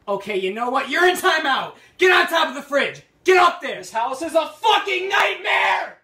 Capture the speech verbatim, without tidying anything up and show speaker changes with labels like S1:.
S1: Okay, you know what? You're in timeout! Get on top of the fridge! Get up there!
S2: This house is a fucking nightmare!